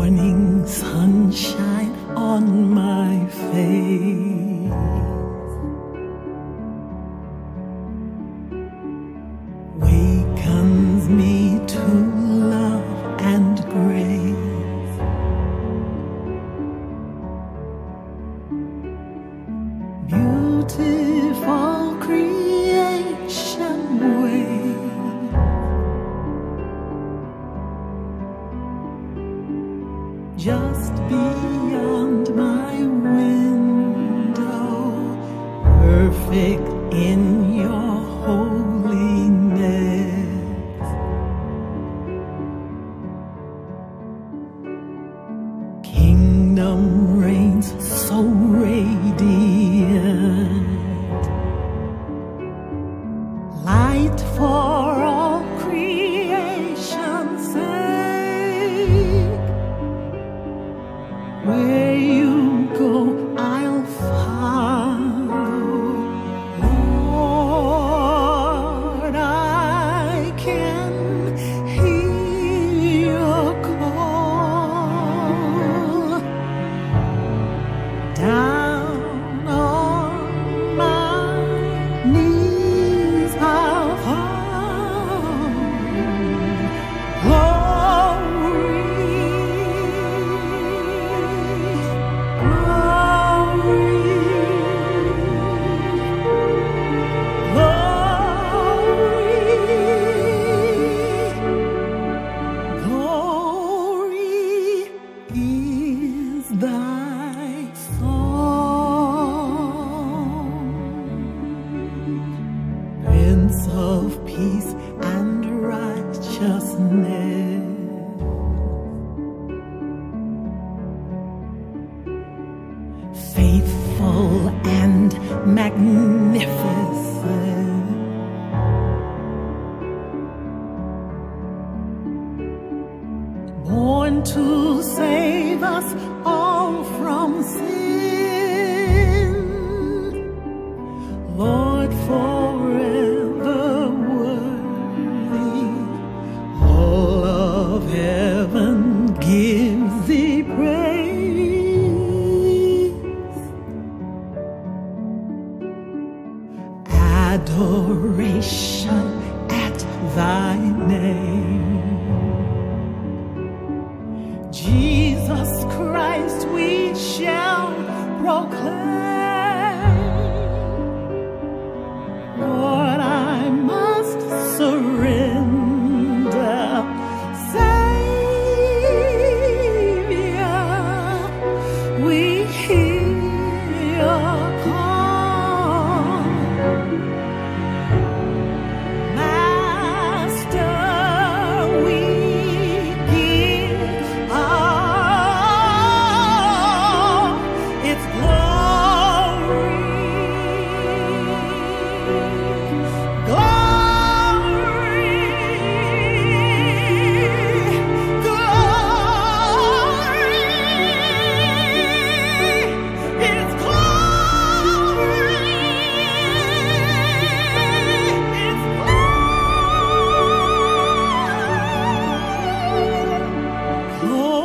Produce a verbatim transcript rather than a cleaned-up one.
morning sunshine on my face, wakens me to love and grace. Beautiful creation waits, just beyond my window, perfect in your holiness. Kingdom reigns so radiant, light for all creation's sake. Where you go, I'll follow. Lord, I can hear your call. Down on my knees I'll fall. Glory, thy song, Prince of peace and righteousness, faithful and magnificent, born to save us all from sin. Lord, forever worthy, all of heaven gives thee praise. Adoration at thy name. Jesus Christ we shall proclaim. Lord, I must surrender. Savior, we hear your call. Master, we give all. It's glory, glory, glory. It's glory, it's glory, glory.